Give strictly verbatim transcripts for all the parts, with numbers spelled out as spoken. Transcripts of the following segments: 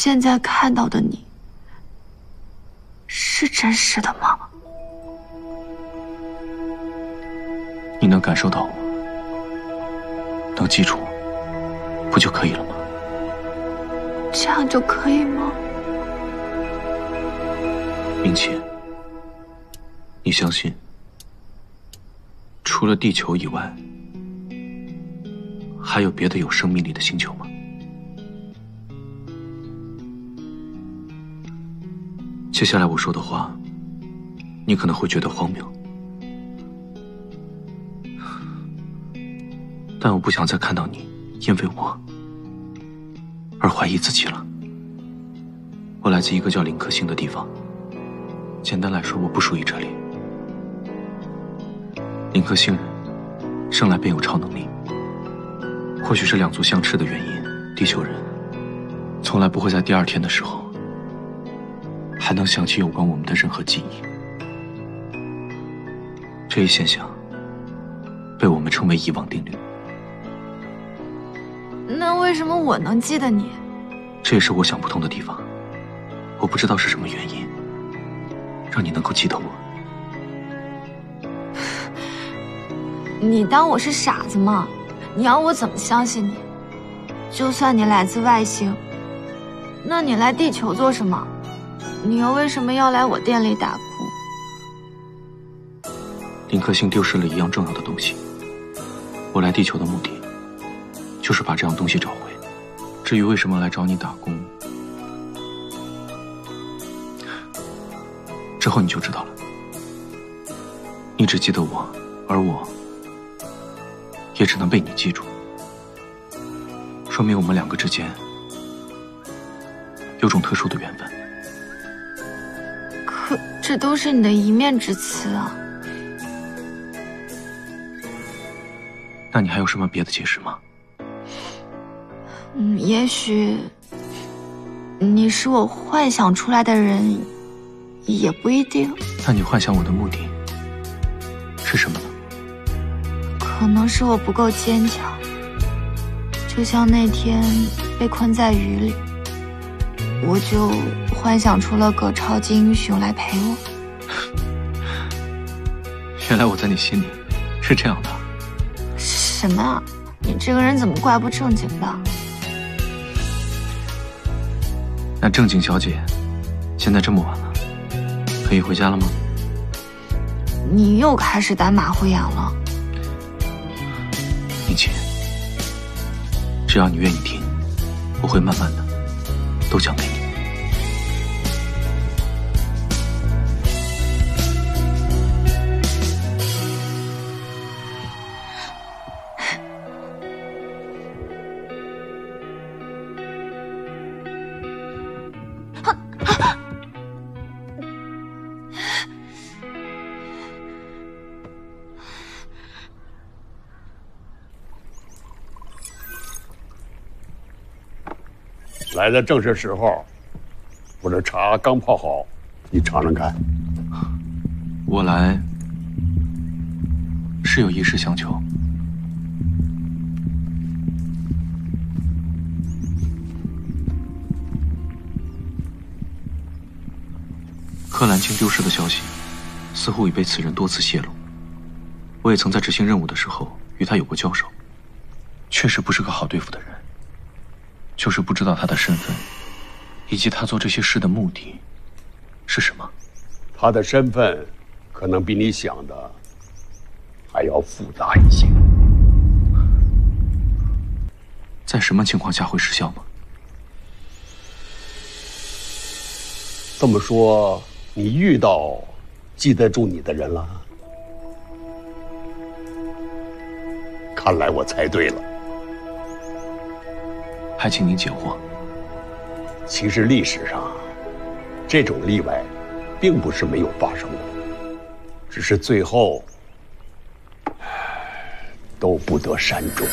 现在看到的你，是真实的吗？ 你能感受到我，能记住我，不就可以了吗？ 这样就可以吗？ 明启，你相信除了地球以外，还有别的有生命力的星球吗？接下来我说的话，你可能会觉得荒谬，但我不想再看到你因为我而怀疑自己了。我来自一个叫林克星的地方，简单来说，我不属于这里。林克星人生来便有超能力，或许是两足相斥的原因，地球人从来不会在第二天的时候还能想起有关我们的任何记忆。这一现象被我们称为遗忘定律。 那为什么我能记得你？ 这也是我想不通的地方。我不知道是什么原因让你能够记得我。 你当我是傻子吗？你要我怎么相信你？就算你来自外星，那你来地球做什么？你又为什么要来我店里打工？ 林克星丢失了一样重要的东西，我来地球的目的就是把这样东西找回。至于为什么来找你打工，之后你就知道了。你只记得我，而我也只能被你记住，说明我们两个之间有种特殊的缘分。 可这都是你的一面之词啊。 那你还有什么别的解释吗？ 嗯，也许你是我幻想出来的人，也不一定。 那你幻想我的目的是什么呢？ 可能是我不够坚强，就像那天被困在雨里，我就幻想出了个超级英雄来陪我。 原来我在你心里是这样的。 什么啊？你这个人怎么怪不正经的？ 那正经小姐，现在这么晚了，可以回家了吗？ 你又开始打马虎眼了。 明启，只要你愿意听，我会慢慢的都讲给你。 来的正是时候，我这茶刚泡好，你尝尝看。 我来是有一事相求。柯兰青丢失的消息，似乎已被此人多次泄露。我也曾在执行任务的时候与他有过交手，确实不是个好对付的人。就是不知道他的身份，以及他做这些事的目的是什么。 他的身份可能比你想的还要复杂一些。 在什么情况下会失效吗？ 这么说，你遇到记得住你的人了？看来我猜对了。 还请您解惑。 其实历史上，这种例外并不是没有发生过，只是最后都不得善终。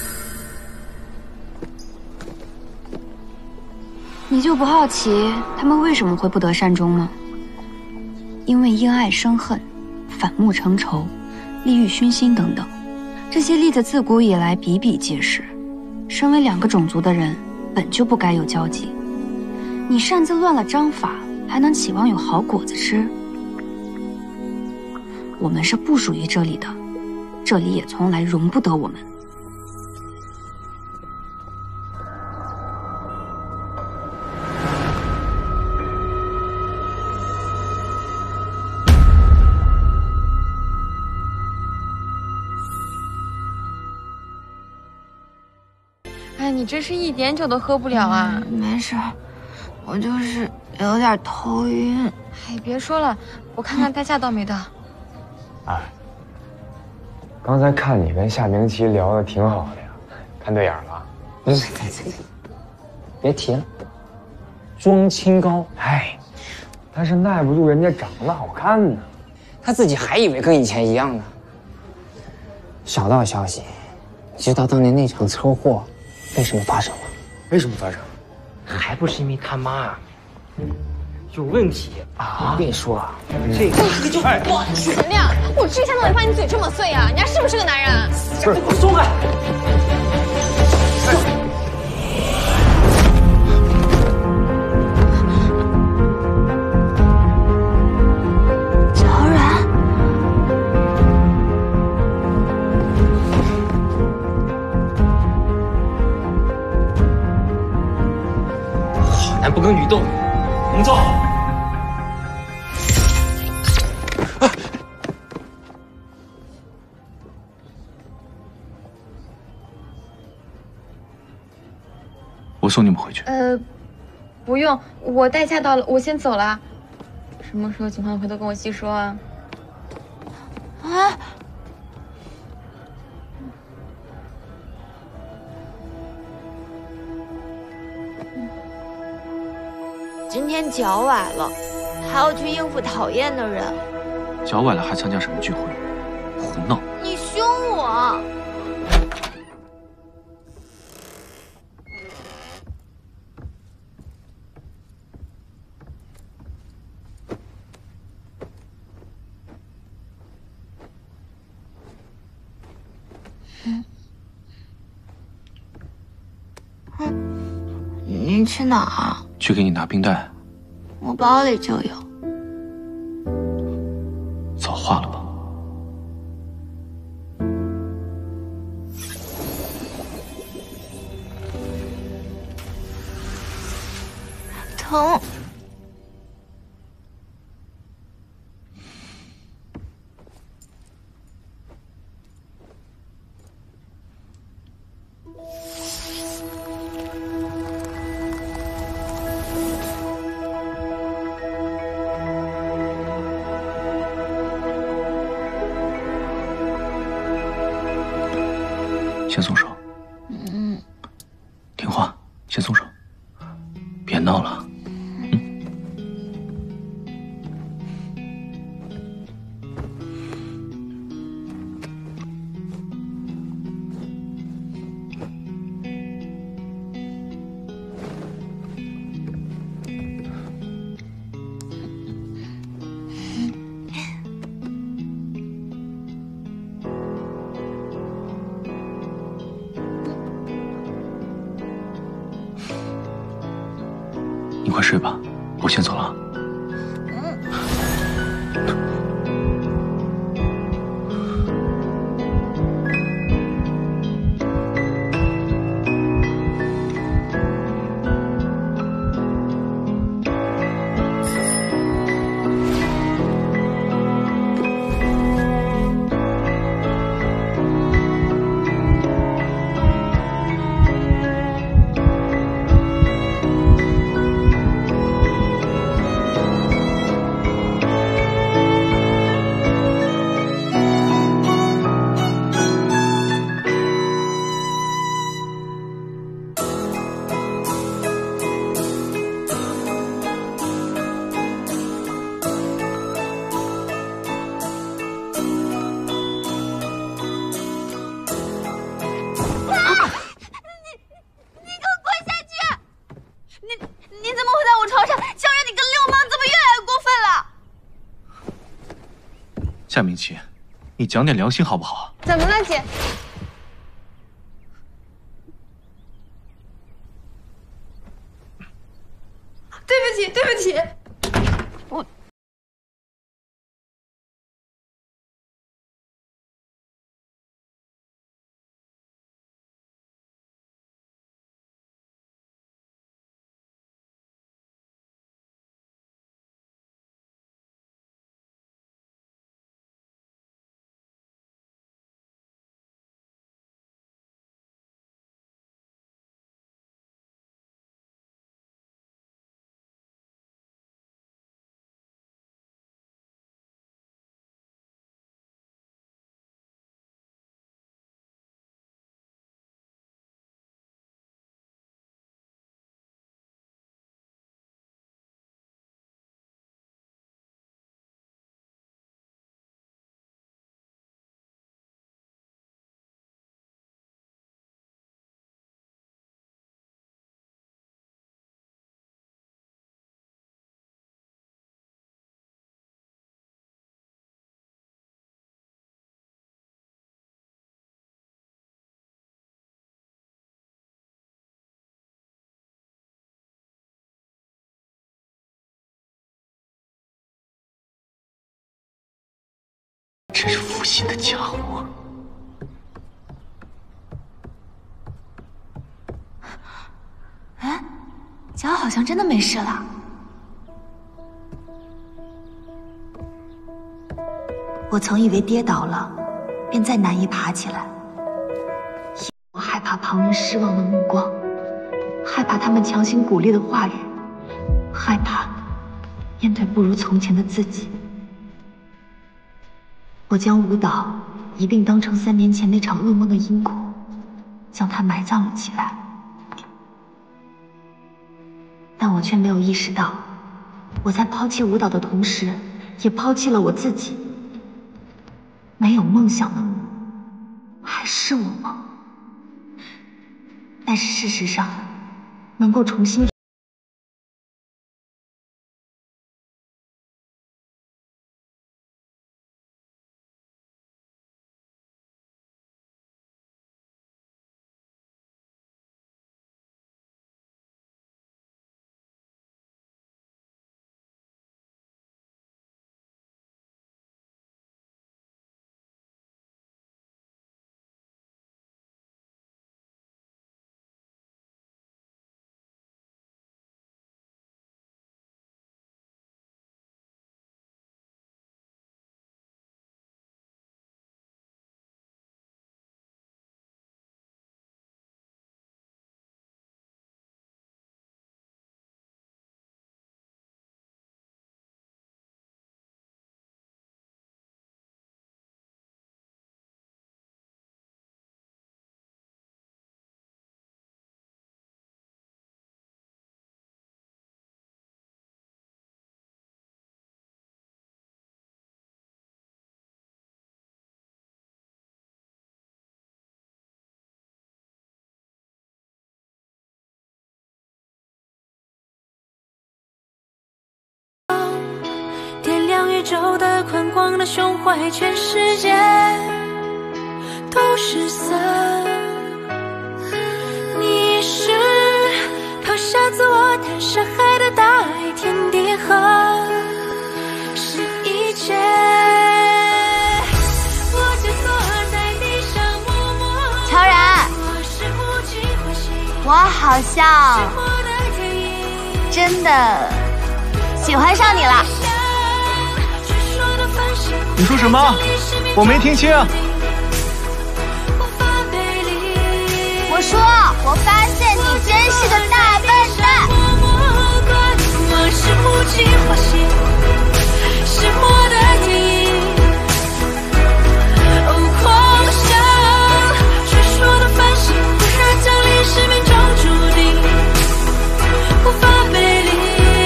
你就不好奇他们为什么会不得善终吗？因为因爱生恨、反目成仇、利欲熏心等等，这些例子自古以来比比皆是。身为两个种族的人，本就不该有交集。 你擅自乱了章法，还能期望有好果子吃？我们是不属于这里的，这里也从来容不得我们。 哎，你这是一点酒都喝不了啊！ 嗯、没事，我就是有点头晕。 哎，别说了，我看看代驾到没到。 哎，刚才看你跟夏明琪聊的挺好的呀，看对眼了。 不是，别提了，装清高。 哎，但是耐不住人家长得好看呢。 他自己还以为跟以前一样呢。小道消息，你知道当年那场车祸为什么发生吗？ 为什么发生？ 还不是因为他妈有问题啊！我跟你说啊，这个这就我陈亮，我这一下怎么发现你嘴这么碎啊？你还是不是个男人？ 不是，松开！ 乔然， 好男不跟女斗，我们走。 我送你们回去。 呃，不用，我代驾到了，我先走了。什么时候情况回头跟我细说啊？ 啊！今天脚崴了，还要去应付讨厌的人。 脚崴了还参加什么聚会？胡闹！ 你凶我！你去哪儿？ 去给你拿冰袋。 我包里就有。 早化了吧？ 疼。 先松手。 嗯。 听话，先松手，别闹了。你快睡吧，我先走了。夏明琪，你讲点良心好不好？ 怎么了，姐？ 起，对不起。 我。 真是负心的家伙！ 哎，脚好像真的没事了。我曾以为跌倒了，便再难以爬起来。我害怕旁人失望的目光，害怕他们强行鼓励的话语，害怕面对不如从前的自己。我将舞蹈一并当成三年前那场噩梦的因果，将它埋葬了起来。但我却没有意识到，我在抛弃舞蹈的同时，也抛弃了我自己。没有梦想的我，还是我吗？但是事实上，能够重新。 宇宙的宽广的胸怀，全世界都失色。你是抛下自我谈山海的大爱，天地合是一切。我就坐在地上默默。 乔然，我好像真的喜欢上你了。 你说什么？我没听清。 我说，我发现你真是个大笨蛋。 我是雾气花心，是我的天意。哦，狂想，传说的繁星，忽然降临，是命中注定，无法背离。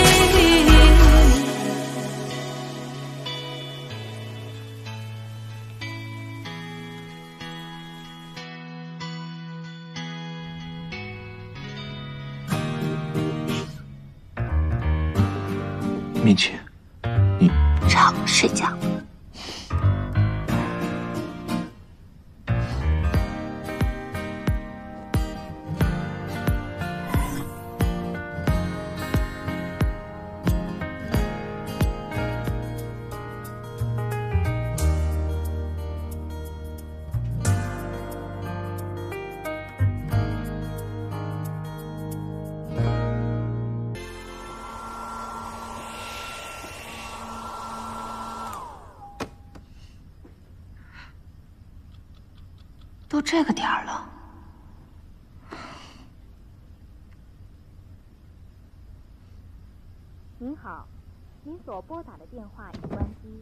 明启，你吵，睡觉。 都这个点儿了。 您好，您所拨打的电话已关机。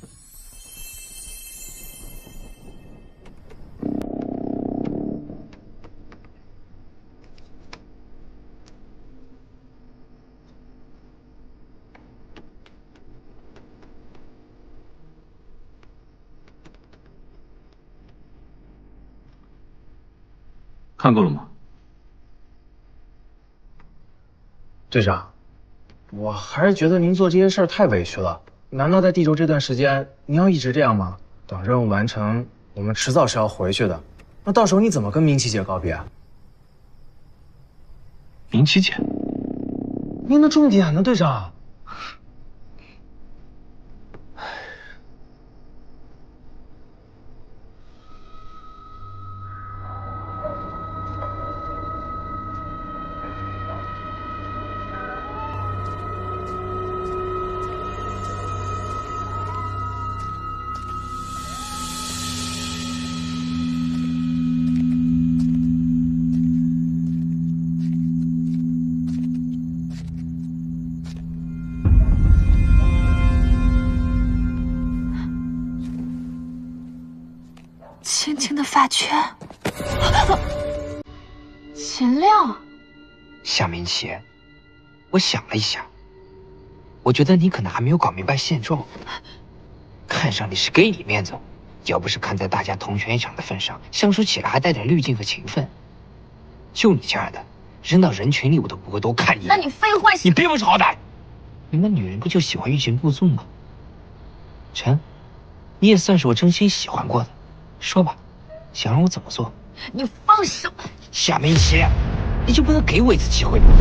看够了吗？ 队长，我还是觉得您做这些事儿太委屈了。难道在地球这段时间，您要一直这样吗？等任务完成，我们迟早是要回去的。那到时候你怎么跟明琪姐告别啊？ 明琪姐， 您的重点呢，队长？ 轻轻的发圈，秦亮， 夏明琪，我想了一下，我觉得你可能还没有搞明白现状。看上你是给你面子，要不是看在大家同权一场的份上，相处起来还带点滤镜和情分。就你这样的，扔到人群里我都不会多看一眼。 那你废话， 你别不识好歹！你们女人不就喜欢欲擒故纵吗？陈，你也算是我真心喜欢过的。说吧，想让我怎么做？ 你放手！ 夏明琪，你就不能给我一次机会吗？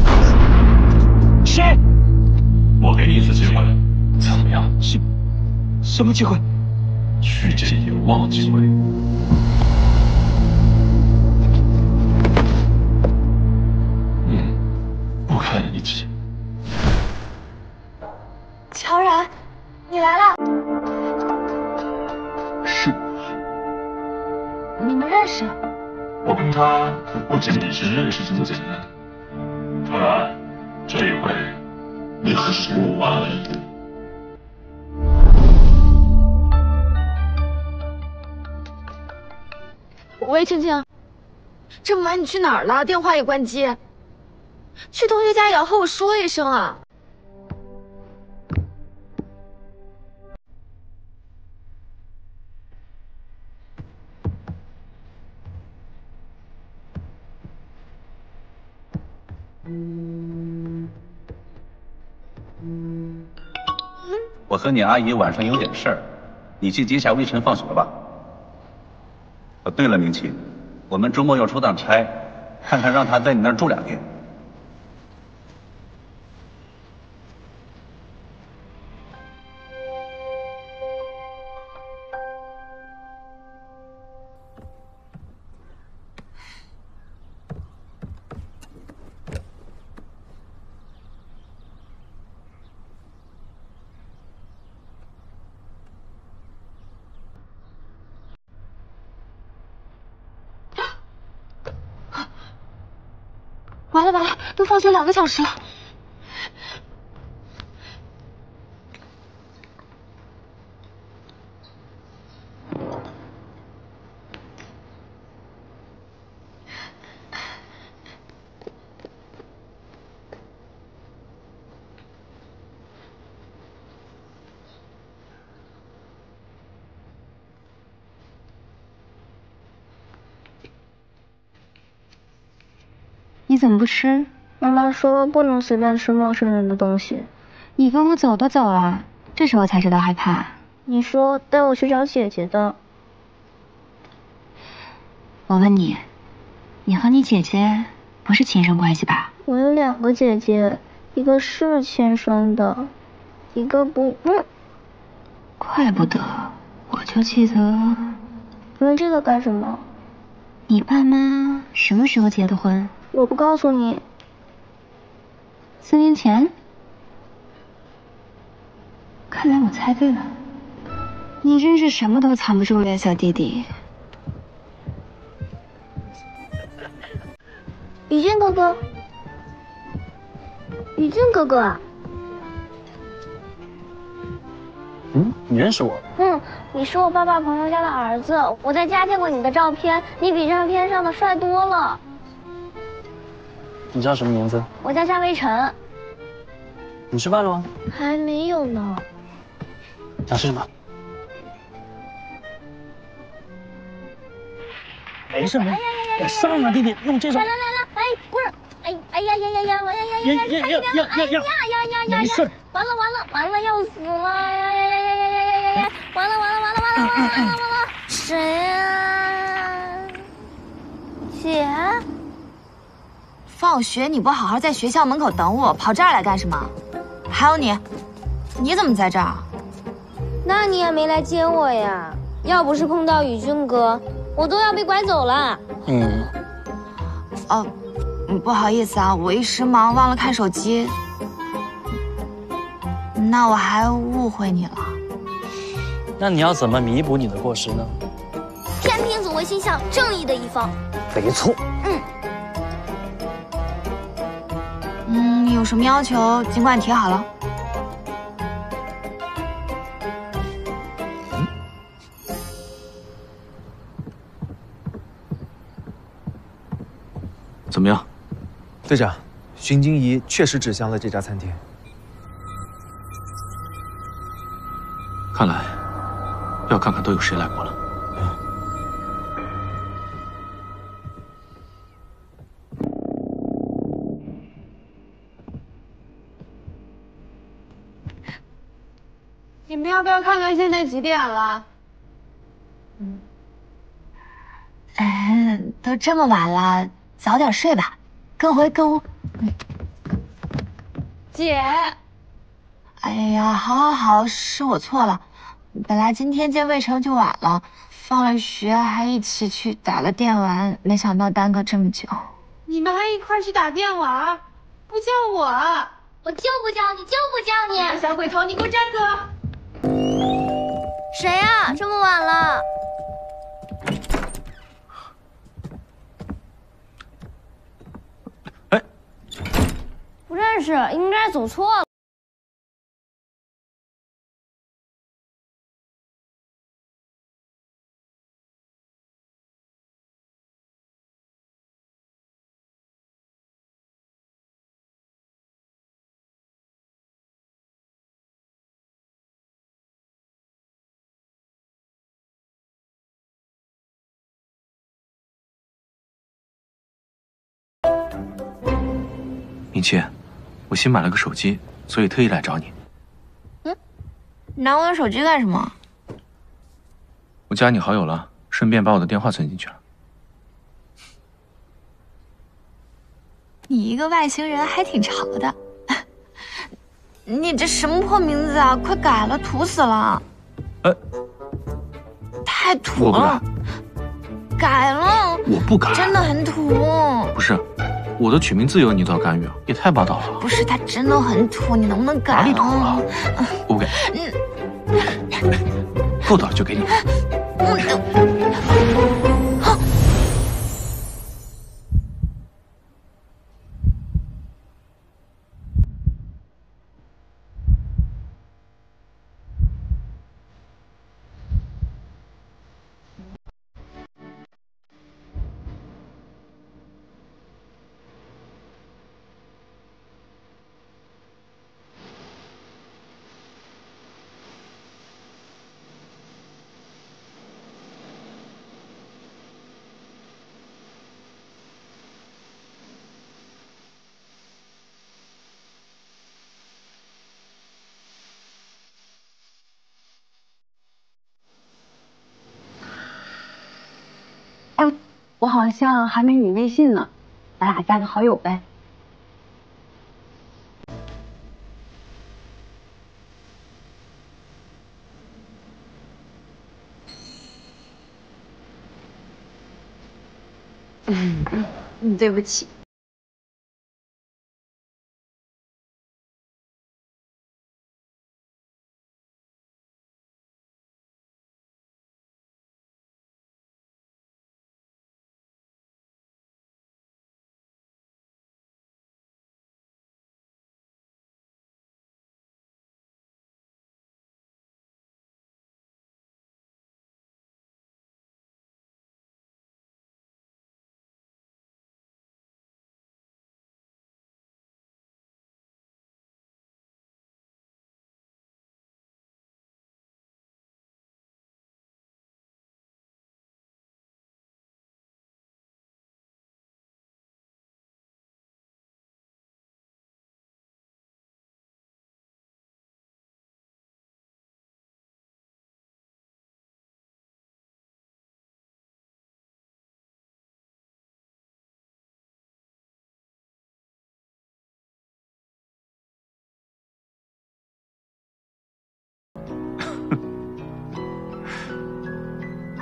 谁？ 我给你一次机会，怎么样？ 什什么机会？ 去见有望机会。嗯，不看一起。 乔然，你来了。 是。 你们认识？ 我跟他不仅仅是认识这么简单，当然，这一回你可是不完了。 喂，青青，这么晚你去哪儿了？电话也关机。去同学家也要和我说一声啊。 我和你阿姨晚上有点事儿，你去接下微尘放学吧。哦，对了，明琪，我们周末要出趟差，看看让他在你那儿住两天。 完了完了，都放学两个小时了。 你怎么不吃？ 妈妈说不能随便吃陌生人的东西。 你跟我走都走了，这时候才知道害怕。 你说带我去找姐姐的。 我问你，你和你姐姐不是亲生关系吧？ 我有两个姐姐，一个是亲生的，一个不。嗯， 怪不得，我就记得。 问这个干什么？ 你爸妈什么时候结的婚？ 我不告诉你。 四年前？看来我猜对了。你真是什么都藏不住呀，小弟弟。 宇俊哥哥，宇俊哥哥。 嗯，你认识我？ 嗯，你是我爸爸朋友家的儿子，我在家见过你的照片，你比照片上的帅多了。 你叫什么名字？ 我叫夏微尘。 你吃饭了吗？ 还没有呢。 想吃什么？没事没事，我上啊，弟弟，用这种。 来来来来，哎，不是，哎哎呀呀呀呀，我呀呀呀呀， 呀呀呀呀呀呀呀！ 没事。 完了完了完了，要死了！呀呀呀呀呀呀呀呀！完了完了完了完了完了完了完了！谁呀？姐。 放学你不好好在学校门口等我，跑这儿来干什么？还有你，你怎么在这儿？ 那你也没来接我呀？要不是碰到宇俊哥，我都要被拐走了。 嗯。 哦，不好意思啊，我一时忙忘了看手机。那我还误会你了。 那你要怎么弥补你的过失呢？ 偏偏总会倾向正义的一方。 没错。 嗯。 嗯，有什么要求尽管提好了。 嗯。怎么样？ 队长，寻经仪确实指向了这家餐厅。 看来要看看都有谁来过了。 你们要不要看看现在几点了？ 嗯，哎，都这么晚了，早点睡吧。跟回跟屋。嗯。 姐。 哎呀，好好好，是我错了。本来今天见魏成就晚了，放了学还一起去打了电玩，没想到耽搁这么久。 你们还一块去打电玩，不叫我？ 我就不叫你，就不叫你！ 小鬼头，你给我站住！ 谁呀？这么晚了？ 哎， 不认识，应该是走错了。 明七，我新买了个手机，所以特意来找你。 嗯，拿我的手机干什么？ 我加你好友了，顺便把我的电话存进去了。 你一个外星人还挺潮的。你这什么破名字啊？快改了，土死了！ 哎， 太土了。改了。 我不改。 真的很土。 不是。我的取名自由你都要干预啊，也太霸道了。 不是，他真的很土，你能不能改？ 哪里土了？我不改。嗯，够了就给你。 哎，我好像还没你微信呢，咱俩加个好友呗。嗯嗯，对不起。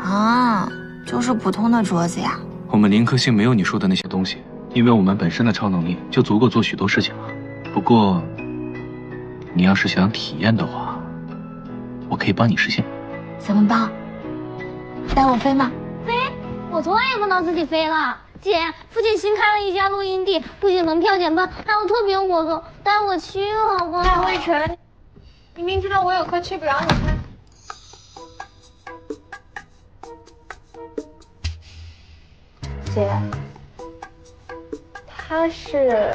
啊，就是普通的镯子呀。 我们林科星没有你说的那些东西，因为我们本身的超能力就足够做许多事情了。不过，你要是想体验的话，我可以帮你实现。 怎么帮？带我飞吗？ 飞？我从来也不能自己飞了。姐，附近新开了一家录音地，不仅门票减半，还有特别活动，带我去好不好？ 大卫晨，明明知道我有课去不了，你看。姐，他是。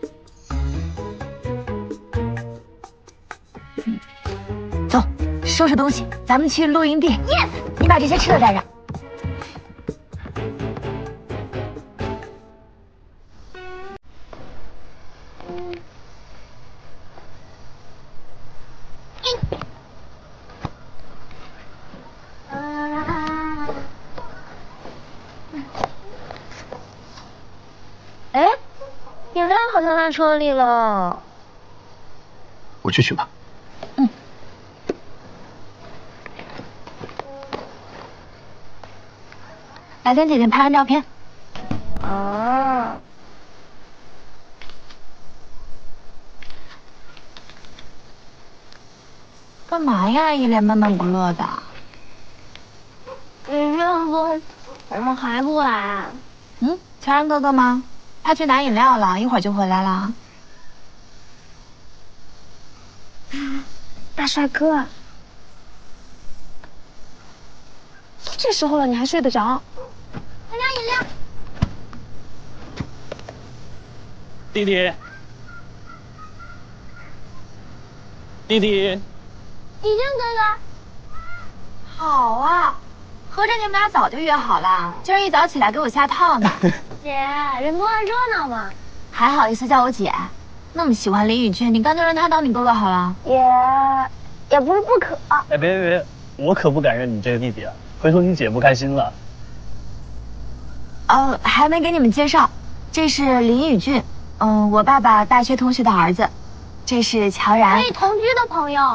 走，收拾东西，咱们去露营地。Yes， 你把这些吃的带上。 哎，饮料好像在车里了。 我去取吧。 嗯。来跟姐姐拍张照片。 啊。 干嘛呀？一脸闷闷不乐的。 你这样说，我们还不来？ 嗯，乔然哥哥吗？他去拿饮料了，一会儿就回来了。 大帅哥，都这时候了，你还睡得着？ 来拿饮料。 弟弟，弟弟， 已经哥哥。 好啊，合着你们俩早就约好了，今儿一早起来给我下套呢。 姐，人多爱热闹嘛。 还好意思叫我姐？那么喜欢林宇俊，你干脆让他当你哥哥好了。 也也不是不可。 哎，别别别，我可不敢认你这个弟弟啊，回头你姐不开心了。 哦，还没给你们介绍，这是林宇俊，嗯，我爸爸大学同学的儿子，这是乔然。 可以同居的朋友。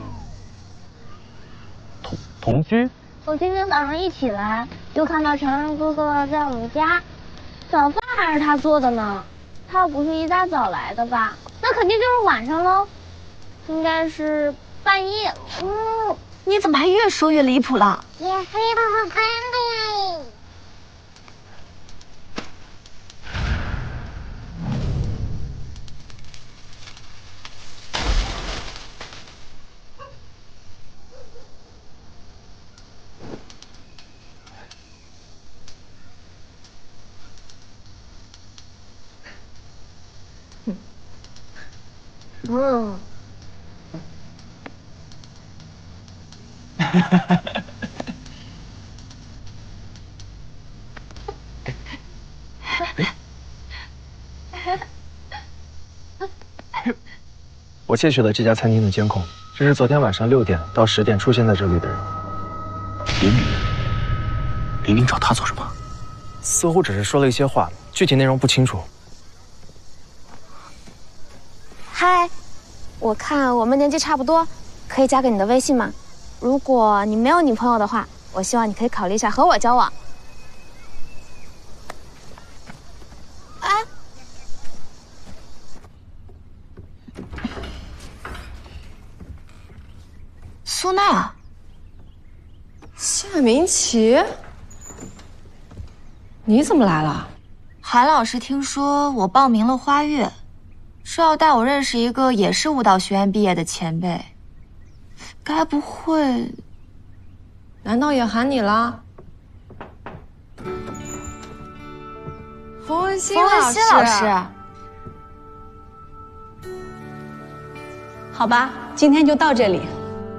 同同居？ 我今天早上一起来，就看到乔然哥哥在我们家，早饭还是他做的呢。他不是一大早来的吧？那肯定就是晚上喽，应该是半夜。 嗯，你怎么还越说越离谱了？ 也是不是真的？ 嗯。 我窃取了这家餐厅的监控，这是昨天晚上六点到十点出现在这里的人。 林林，林林找他做什么？ 似乎只是说了一些话，具体内容不清楚。 嗨，我看我们年纪差不多，可以加个你的微信吗？如果你没有女朋友的话，我希望你可以考虑一下和我交往。 哎，苏娜， 夏明琪，你怎么来了？ 韩老师听说我报名了花月，说要带我认识一个也是舞蹈学院毕业的前辈，该不会…… 难道也喊你了？冯文熙冯文熙老师， 好吧，今天就到这里。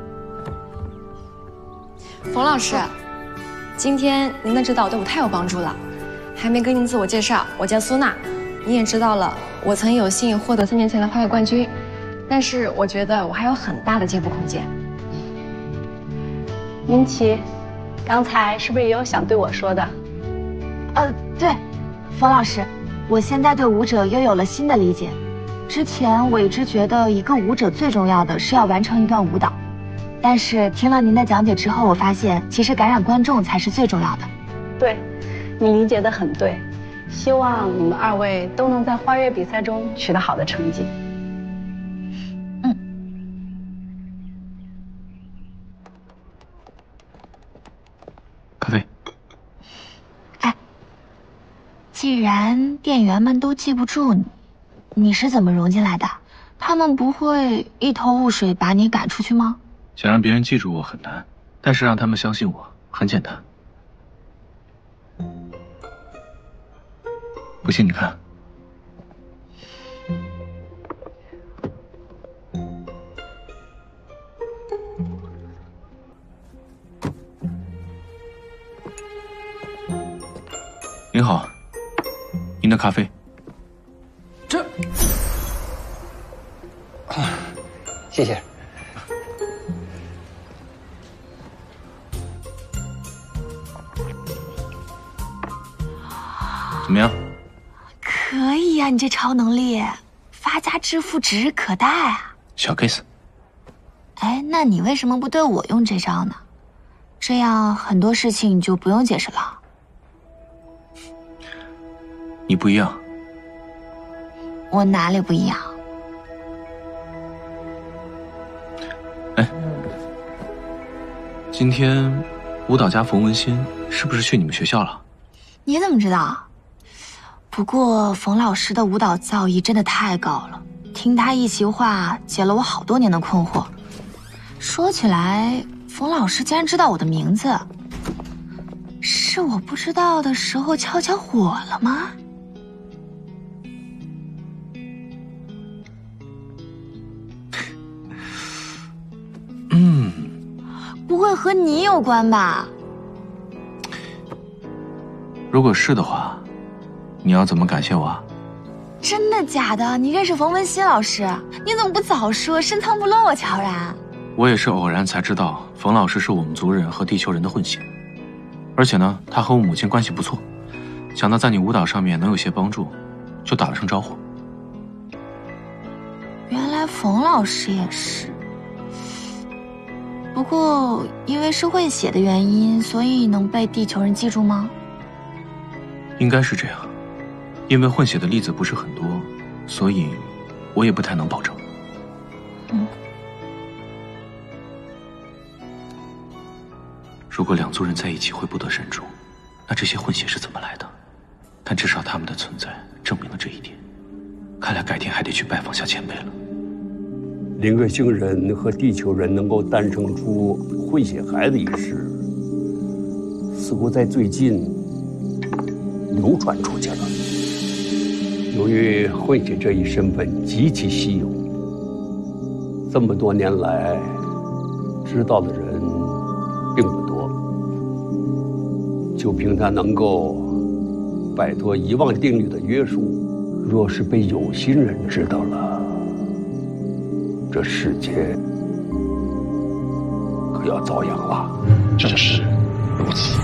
冯老师，今天您的指导对我太有帮助了。还没跟您自我介绍，我叫苏娜。你也知道了，我曾有幸获得三年前的花月冠军，但是我觉得我还有很大的进步空间。明琪，刚才是不是也有想对我说的？ 呃，对，冯老师，我现在对舞者又有了新的理解。之前我一直觉得一个舞者最重要的是要完成一段舞蹈， 但是听了您的讲解之后，我发现其实感染观众才是最重要的。 对，你理解得很对。希望你们二位都能在花月比赛中取得好的成绩。 嗯。 咖啡。 哎，既然店员们都记不住你，你是怎么融进来的？他们不会一头雾水把你赶出去吗？ 想让别人记住我很难，但是让他们相信我很简单。不信你看。您好，您的咖啡。 这，谢谢。 怎么样？ 可以呀、啊，你这超能力，发家致富指日可待啊！ 小 case。 哎，那你为什么不对我用这招呢？这样很多事情你就不用解释了。 你不一样。 我哪里不一样？ 哎，今天舞蹈家冯文新是不是去你们学校了？ 你怎么知道？不过冯老师的舞蹈造诣真的太高了，听他一席话解了我好多年的困惑。说起来，冯老师竟然知道我的名字，是我不知道的时候悄悄火了吗？ 嗯， 不会和你有关吧？ 如果是的话，你要怎么感谢我啊？ 真的假的？你认识冯文新老师？你怎么不早说？深藏不露啊，乔然。 我也是偶然才知道，冯老师是我们族人和地球人的混血，而且呢，他和我母亲关系不错，想到在你舞蹈上面能有些帮助，就打了声招呼。 原来冯老师也是。不过因为是混血的原因，所以能被地球人记住吗？ 应该是这样，因为混血的例子不是很多，所以我也不太能保证。 嗯。 如果两族人在一起会不得善终，那这些混血是怎么来的？但至少他们的存在证明了这一点。看来改天还得去拜访下前辈了。 林克星人和地球人能够诞生出混血孩子一事，似乎在最近流传出去了。由于混血这一身份极其稀有，这么多年来知道的人并不多。就凭他能够摆脱遗忘定律的约束，若是被有心人知道了，这世界可要遭殃了。 正是如此。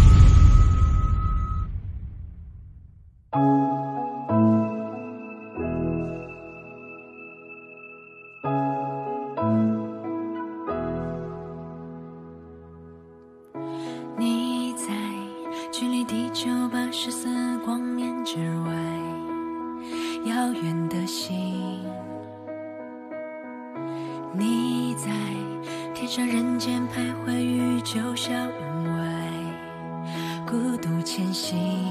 你在距离地球八十四光年之外，遥远的星。你在天上人间徘徊于九霄云外，孤独前行。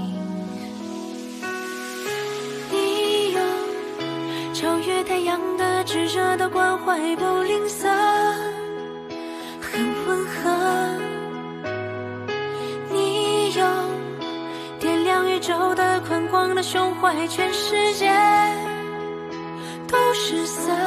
你用超越太阳的炙热的关怀，不吝啬，很温和。你用点亮宇宙的宽广的胸怀，全世界都失色。